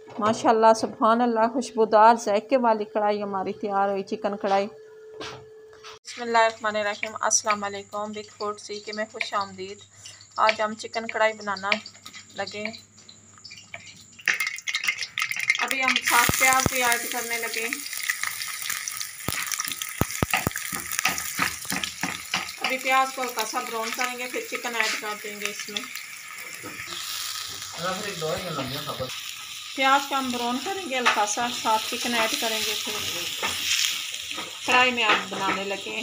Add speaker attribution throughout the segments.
Speaker 1: माशाल्लाह सुभान अल्लाह, खुशबूदार जायके वाली कढ़ाई हमारी तैयार हुई, चिकन कढ़ाई। बिस्मिल्लाहिर्रहमानिर्रहीम, अस्सलाम वालेकुम। बिग फूड सीखे में खुश आमदीद। आज हम चिकन कढ़ाई बनाना लगे। अभी हम साथ प्याज भी ऐड करने लगे। अभी प्याज को हल्का सा ब्राउन करेंगे, फिर चिकन ऐड कर देंगे इसमें। प्याज को हम ब्राउन करेंगे हल्का सा, साथ चिकन ऐड करेंगे, फिर कढ़ाई में आप बनाने लगे।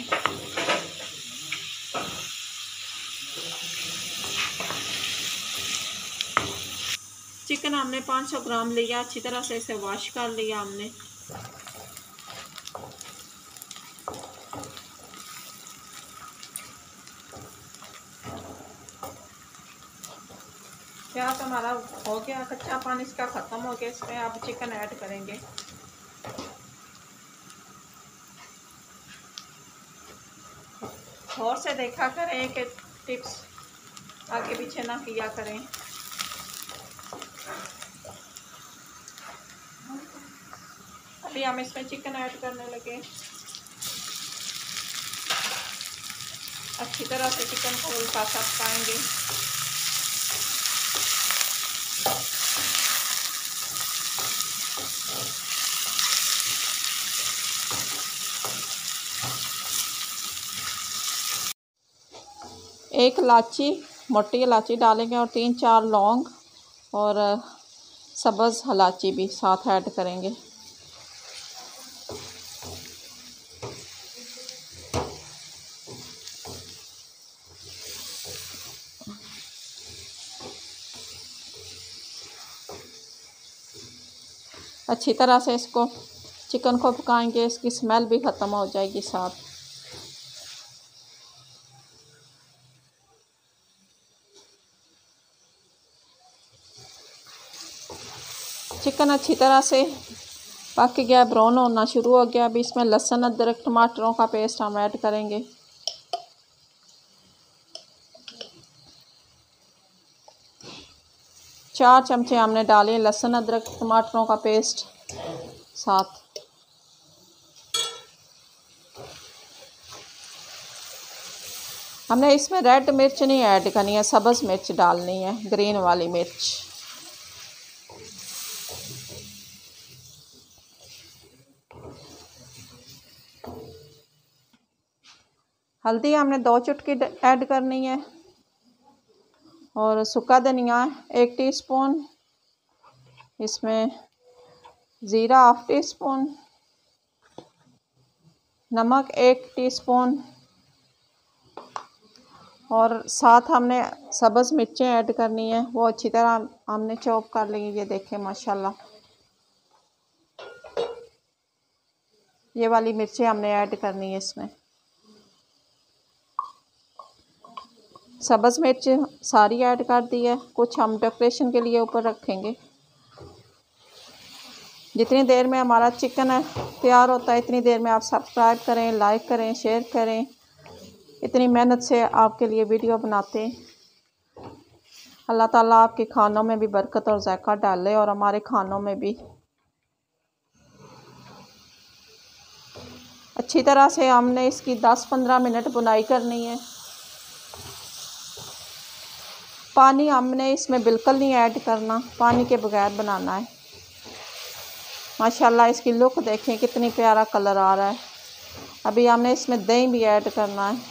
Speaker 1: चिकन हमने 500 ग्राम लिया, अच्छी तरह से इसे वॉश कर लिया हमने। प्याज हमारा हो गया, कच्चा पानी इसका ख़त्म हो गया। इसमें अब चिकन ऐड करेंगे। गौर से देखा करें कि टिप्स आगे पीछे ना किया करें। अभी हम इसमें चिकन ऐड करने लगे। अच्छी तरह से चिकन को हल्का सा पकाएंगे। एक इलायची, मोटी इलायची डालेंगे और 3-4 लौंग और सब्ज़ इलायची भी साथ ऐड करेंगे। अच्छी तरह से इसको चिकन को पकाएंगे, इसकी स्मेल भी ख़त्म हो जाएगी साथ। चिकन अच्छी तरह से पक गया, ब्राउन होना शुरू हो गया। अभी इसमें लहसुन, अदरक, टमाटरों का पेस्ट हम ऐड करेंगे। चार चमचे हमने डाले लहसुन, अदरक, टमाटरों का पेस्ट साथ। हमने इसमें रेड मिर्च नहीं ऐड करनी है, सब्ज़ मिर्च डालनी है, ग्रीन वाली मिर्च। हल्दी हमने 2 चुटकी ऐड करनी है और सूखा धनिया 1 टीस्पून। इसमें ज़ीरा 1/2 टीस्पून, नमक 1 टीस्पून और साथ हमने सब्ज़ मिर्चें ऐड करनी है, वो अच्छी तरह हमने चॉप कर ली। ये देखें माशाल्लाह, ये वाली मिर्चें हमने ऐड करनी है इसमें। सब्ज़ मिर्च सारी ऐड कर दी है, कुछ हम डेकोरेशन के लिए ऊपर रखेंगे। जितनी देर में हमारा चिकन तैयार होता है, इतनी देर में आप सब्सक्राइब करें, लाइक करें, शेयर करें। इतनी मेहनत से आपके लिए वीडियो बनाते हैं। अल्लाह ताला आपके खानों में भी बरकत और जायका डाले और हमारे खानों में भी। अच्छी तरह से हमने इसकी 10-15 मिनट बुनाई करनी है। पानी हमने इसमें बिल्कुल नहीं ऐड करना, पानी के बगैर बनाना है। माशाल्लाह इसकी लुक देखें, कितनी प्यारा कलर आ रहा है। अभी हमने इसमें दही भी ऐड करना है।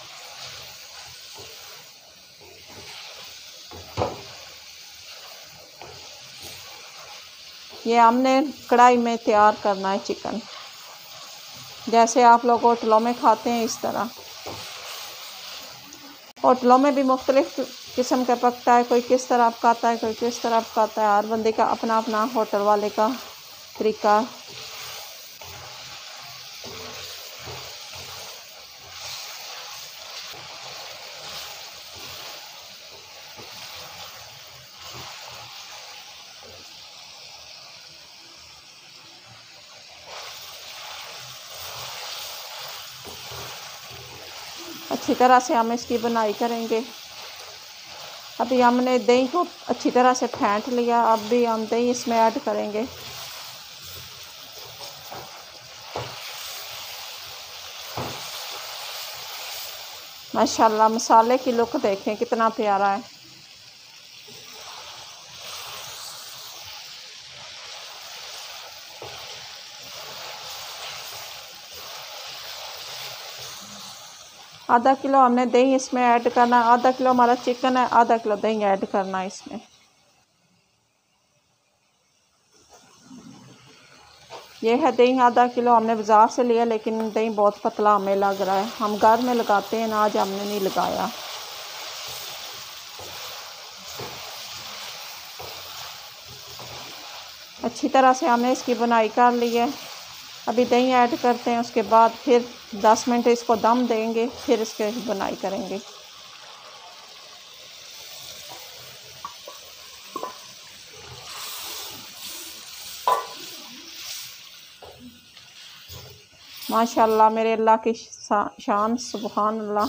Speaker 1: ये हमने कढ़ाई में तैयार करना है चिकन, जैसे आप लोग होटलों में खाते हैं इस तरह। होटलों में भी मुख्तलिफ किस्म का पकता है, कोई किस तरह पकाता है, कोई किस तरह पकाता है। हर बंदे का अपना अपना होटल वाले का तरीका। अच्छी तरह से हम इसकी बुनाई करेंगे। अभी हमने दही को अच्छी तरह से फेंट लिया। अब भी हम दही इसमें ऐड करेंगे। माशाल्लाह मसाले की लुक देखें कितना प्यारा है। आधा किलो हमने दही इसमें ऐड करना है। आधा किलो हमारा चिकन है, आधा किलो दही ऐड करना है इसमें। ये है दही, आधा किलो हमने बाज़ार से लिया, लेकिन दही बहुत पतला हमें लग रहा है। हम घर में लगाते हैं ना, आज हमने नहीं लगाया। अच्छी तरह से हमने इसकी बुनाई कर ली है। अभी दही ऐड करते हैं, उसके बाद फिर 10 मिनट इसको दम देंगे, फिर इसके बुनाई करेंगे। माशाल्लाह मेरे अल्लाह की शान, सुभान अल्लाह।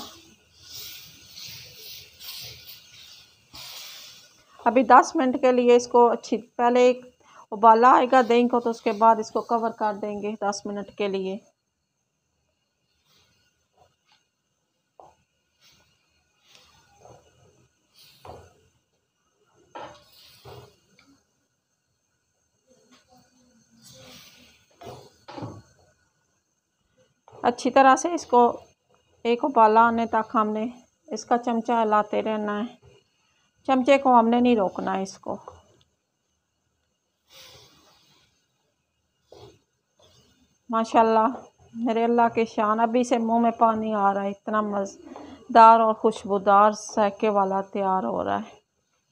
Speaker 1: अभी 10 मिनट के लिए इसको पहले एक उबाला आएगा दही को, तो उसके बाद इसको कवर कर देंगे 10 मिनट के लिए। अच्छी तरह से इसको एक उबाला आने तक हमने इसका चमचा हिलाते रहना है। चमचे को हमने नहीं रोकना है इसको। माशाल्लाह मेरे अल्लाह के शान। अभी से मुंह में पानी आ रहा है, इतना मज़ेदार और खुशबूदार जायके वाला तैयार हो रहा है।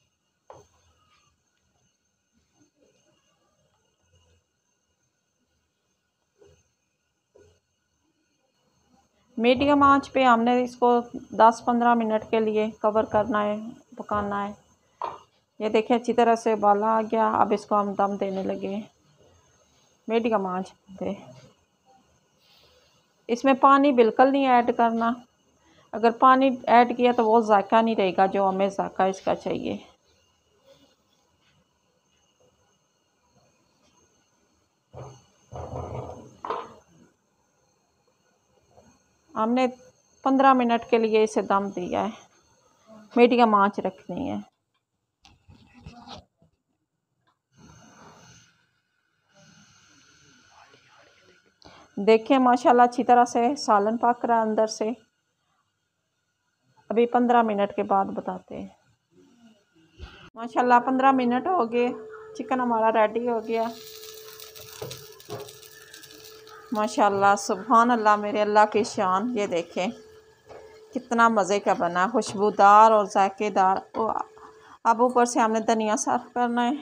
Speaker 1: मीडियम आंच पे हमने इसको 10-15 मिनट के लिए कवर करना है, पकाना है। ये देखिए अच्छी तरह से उबाला आ गया। अब इसको हम दम देने लगे मीडियम आंच पे। इसमें पानी बिल्कुल नहीं ऐड करना। अगर पानी ऐड किया तो वो जायका नहीं रहेगा जो हमें जायका इसका चाहिए। हमने 15 मिनट के लिए इसे दम दिया है, मीडियम आंच रखनी है। देखिए माशाल्लाह अच्छी तरह से सालन पक रहा है अंदर से। अभी 15 मिनट के बाद बताते हैं। माशाल्लाह 15 मिनट हो गए, चिकन हमारा रेडी हो गया। माशाल्लाह सुभान अल्लाह मेरे अल्लाह की शान। ये देखें कितना मज़े का बना, खुशबूदार और जायकेदार। अब ऊपर से हमने धनिया सर्व करना है।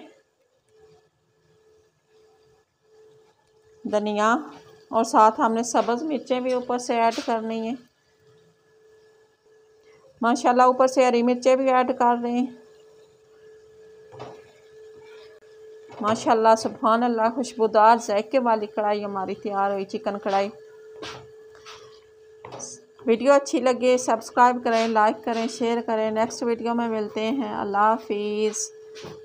Speaker 1: धनिया और साथ हमने सब्ज़ मिर्चें भी ऊपर से ऐड करनी है। माशाल्लाह ऊपर से हरी मिर्चें भी ऐड कर रहे हैं। माशाल्लाह सुभान अल्लाह खुशबूदार जायके वाली कढ़ाई हमारी तैयार हुई, चिकन कढ़ाई। वीडियो अच्छी लगे सब्सक्राइब करें, लाइक करें, शेयर करें। नेक्स्ट वीडियो में मिलते हैं। अल्लाह हाफिज़।